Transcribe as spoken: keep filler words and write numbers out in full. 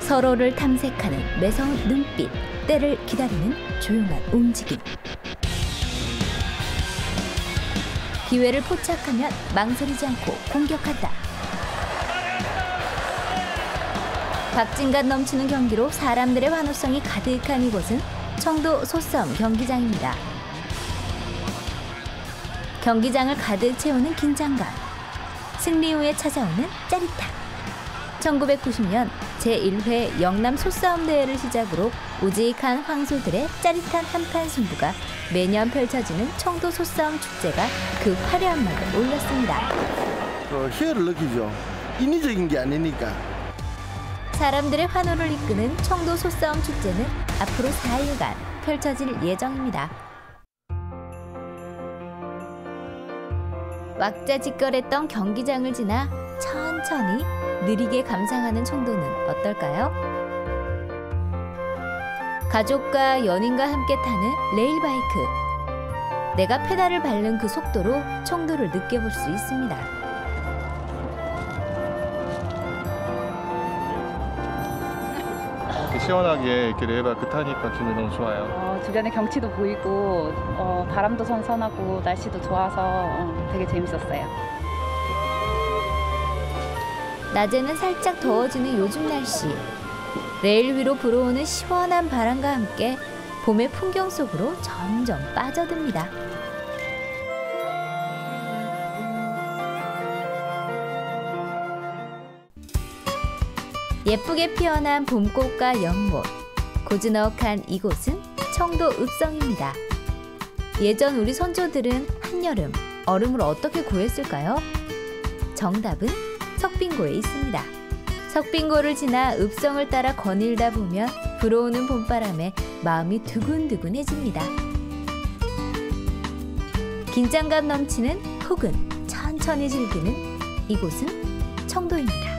서로를 탐색하는 매서운 눈빛, 때를 기다리는 조용한 움직임. 기회를 포착하면 망설이지 않고 공격한다. 박진감 넘치는 경기로 사람들의 환호성이 가득한 이곳은 청도 소싸움 경기장입니다. 경기장을 가득 채우는 긴장감, 승리 후에 찾아오는 짜릿함. 천구백구십 년 제일 회 영남 소싸움 대회를 시작으로 우직한 황소들의 짜릿한 한판 승부가 매년 펼쳐지는 청도 소싸움 축제가 그 화려한 막을 올렸습니다. 그 희열을 느끼죠. 인위적인 게 아니니까. 사람들의 환호를 이끄는 청도 소싸움 축제는 앞으로 사 일간 펼쳐질 예정입니다. 왁자지껄했던 경기장을 지나 천천히 느리게 감상하는 청도는 어떨까요? 가족과 연인과 함께 타는 레일바이크. 내가 페달을 밟는 그 속도로 청도를 느껴볼 수 있습니다. 시원하게 이렇게 레일바이크 타니까 기분이 너무 좋아요. 어, 주변에 경치도 보이고 어, 바람도 선선하고 날씨도 좋아서 어, 되게 재밌었어요. 낮에는 살짝 더워지는 요즘 날씨. 레일 위로 불어오는 시원한 바람과 함께 봄의 풍경 속으로 점점 빠져듭니다. 예쁘게 피어난 봄꽃과 연못, 고즈넉한 이곳은 청도 읍성입니다. 예전 우리 선조들은 한여름 얼음을 어떻게 구했을까요? 정답은 석빙고에 있습니다. 석빙고를 지나 읍성을 따라 거닐다 보면 불어오는 봄바람에 마음이 두근두근해집니다. 긴장감 넘치는 혹은 천천히 즐기는 이곳은 청도입니다.